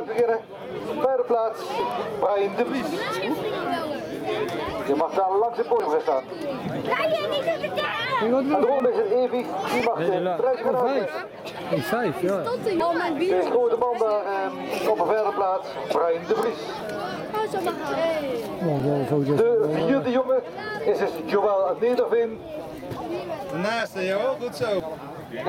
beginnen. Tweede plaats, Brian de Vries. Je mag daar langs het podium gaan staan. En daarom is het Evie, die mag de prijs gaan uitleggen. Een 5, ja. Deze grote man daar op een verder plaats, Brian de Vries. De vierde jongen is dus Joël Nederveen. De naaste, joh, goed zo. Ja.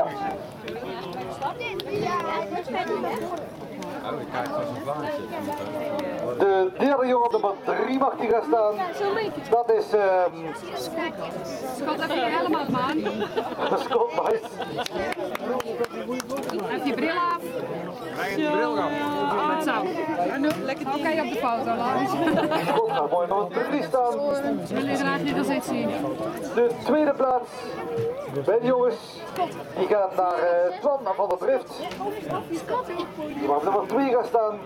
De derde jongen op nummer 3 mag die gaan staan. Dat is Schat, even je helm af, man. Scott Meis. Even je bril af. Goed zo. Oké, op de foto, Lars. Scott gaat mooi nummer 3 staan. We willen graag niet als ik zien. De tweede plaats bij de jongens, die gaat naar Twan van der Drift. Die mag op nummer 2 gaan staan.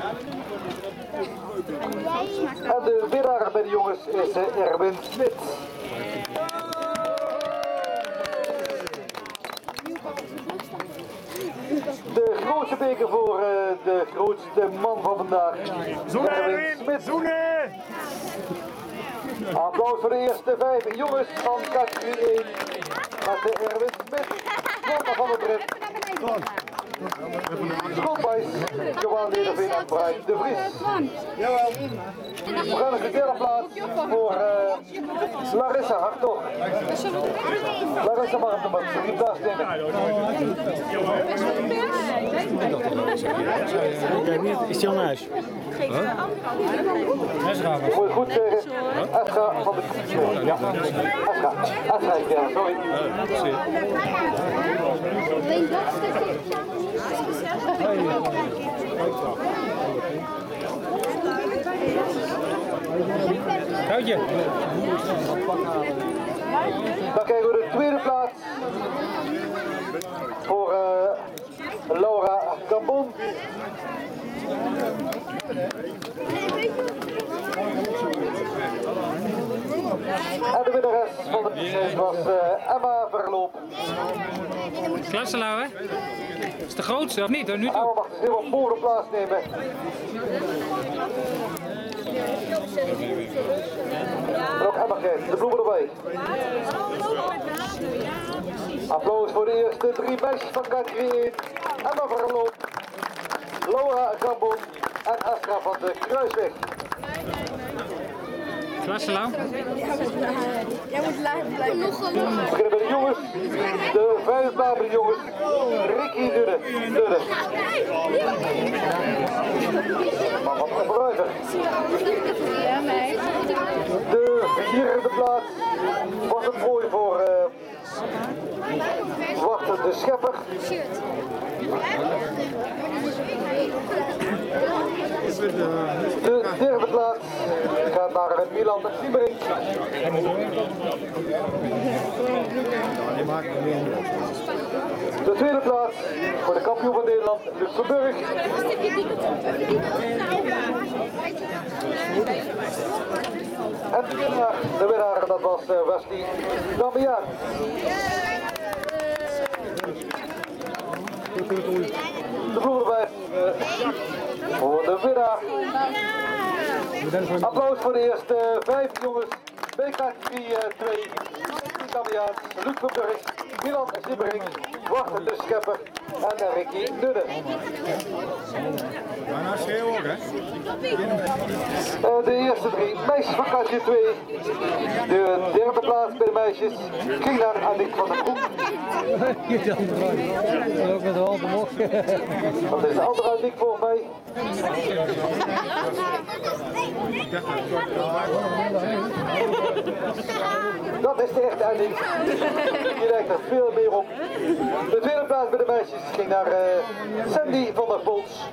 En de winnaar bij de jongens is Erwin Smit. De grootste beker voor de grootste man van vandaag, Erwin Smit. Applaus voor de eerste 5 jongens van categorie 1 met de Erwin Smit, Twan van der Drift. Schotwijs, Joël Nederveen en Brian de Vries. Jawel. We gaan naar de derde plaats voor Larissa Hartog. Larissa mag op nummer 3 plaatsnemen. Is die al naar huis? Esra. Moet je goed zeggen, Esra van de ja. Esra, ja, sorry. Houtje. Dan krijgen we de tweede plaats voor Laura Gambon. En de winnares van de prijs was Emma Verloop. Klasse, Laura. Is de grootste of niet? Nu Emma mag dus helemaal voor de plaats nemen. En ook Emma krijgt de bloemen erbij. Applaus voor de eerste 3 meisjes van categorie 1. Emma Verloop, Laura Gambon en Esra van de Kruisweg. Klasse, Lau. Jij moet blijven. We beginnen bij de jongens. De vijfde plaats bij de jongens. Ricky Dudde. Maar wat een verbruiker. De vierde plaats was een prooi voor Wacht de Schepper. De derde plaats gaat naar Milan Siemering. De tweede plaats voor de kampioen van Nederland, Luc Verburg. En de winnaar, dat was Wesley Damian. De vloer erbij voor de winnaar. Applaus voor de eerste 5 jongens. BK3 2, Damian, Luc Verburg, Milan Simmering, Wacht de Schepper en Ricky Dudde. Bijna schreeuw ook, hè? De eerste 3 meisjes van kastje 2. De derde plaats bij de meisjes ging naar Annick van der Broek. Ook met de hand omhoog. Dat is de andere Annick volgens mij. Dat is de echte Annick. Die lijkt er veel meer op. De tweede plaats bij de meisjes ging naar Sandy van der Pols.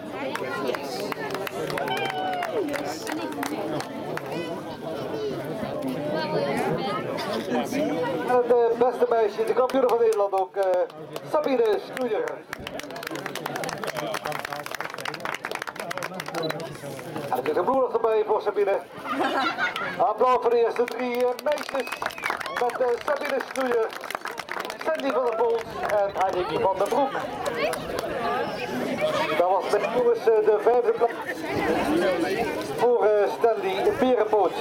En het beste meisje, de kampioen van Nederland ook, Sabine Snoeier. En er zit een bloed erbij voor Sabine. Applaus voor de eerste 3 meisjes met Sabine Snoeier, Sandy van der Pols en Annick van der Broek. Dat was met jongens de 5e plaats voor Stanley Berenpoot.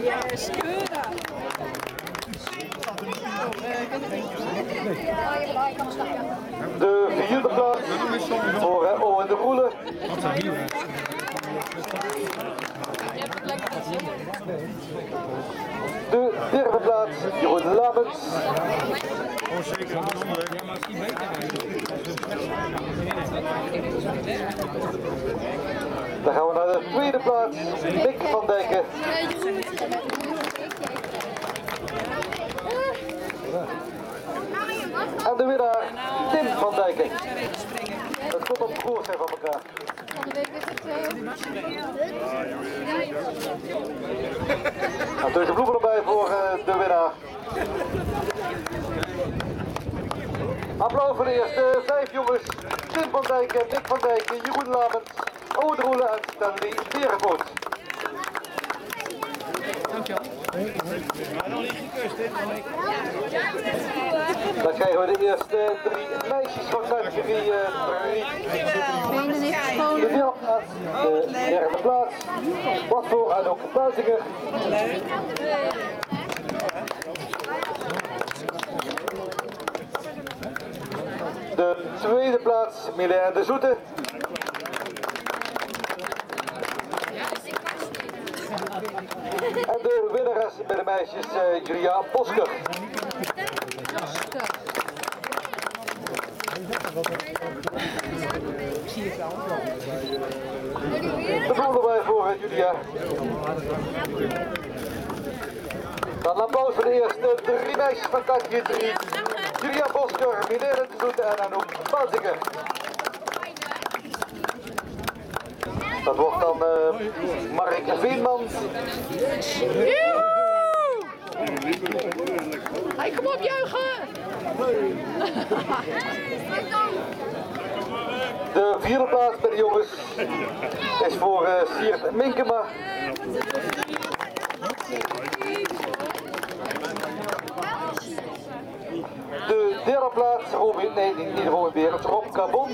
De 4e plaats voor Owen de Roelen. De 3e plaats Jeroen Lamens. Dan gaan we naar de 2e plaats, Mick van Dijken. En de winnaar, Tim van Dijken. Het komt op de koers zijn van elkaar. Natuurlijk bloemen erbij voor de winnaar. Applaus voor de eerste 5 jongens. Tim van Dijken, Mick van Dijken, Jeroen Lamens, Owen de Roelen en Stanley Berenpoot. Dan krijgen we de eerste 3 meisjes van categorie 3. De 4e plaats, de 3e plaats, wat voor Anouk Buizinger. De 2e plaats, Milène de Zoete. En de winnares bij de meisjes, Julia Bosker. De bloem erbij voor Julia. Dan een applaus voor de eerste 3 meisjes van categorie 3. Julia Bosker, Milène de Zoete en Anouk Buizinger. Dat wordt dan Mark Veenman. Hey, kom op, juichen! De 4e plaats bij de jongens is voor Siert Minkema. De 3e plaats, Robin, nee niet Robin Berends, Rob Carbon.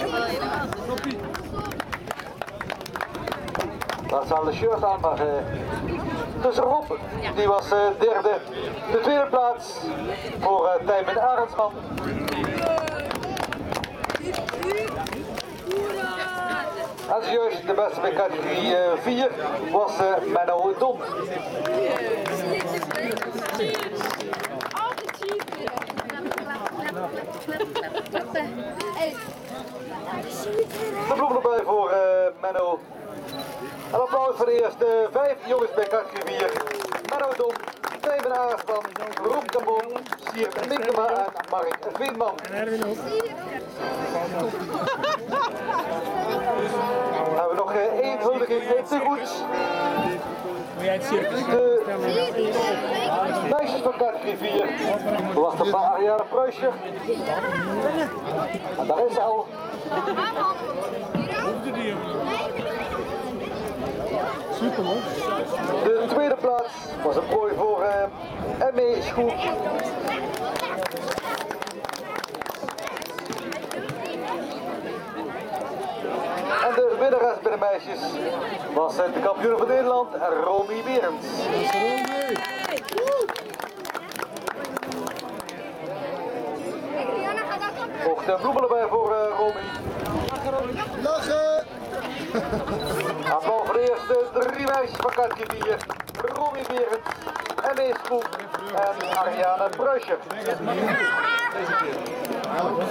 Dat zal de shirt aan, maar dus Rob, die was 3e. De 2e plaats voor Tijmen Arendsman. En zojuist de beste bij categorie 4 was Menno Dom. De bloem erbij voor Menno. Een applaus voor de eerste 5 jongens bij categorie 4. Menno Dom, Tijmen Arendsman, Rob Carbon, Siert Minkema en Mark Veenman. Dan hebben we nog 1 huldiging te goed. De meisjes van categorie 4 was de van Ariane Pruisje. En daar is ze al. De 2e plaats was een prooi voor M.E. Schoep. En de winnares bij de meisjes was de kampioen van Nederland, Romy Berends. Ook de bloemen erbij voor Romy. Lachen! Applaus voor de eerste 3 meisjes van categorie 4. Romy Berends, M.E. Schoep en Ariane Pruisje.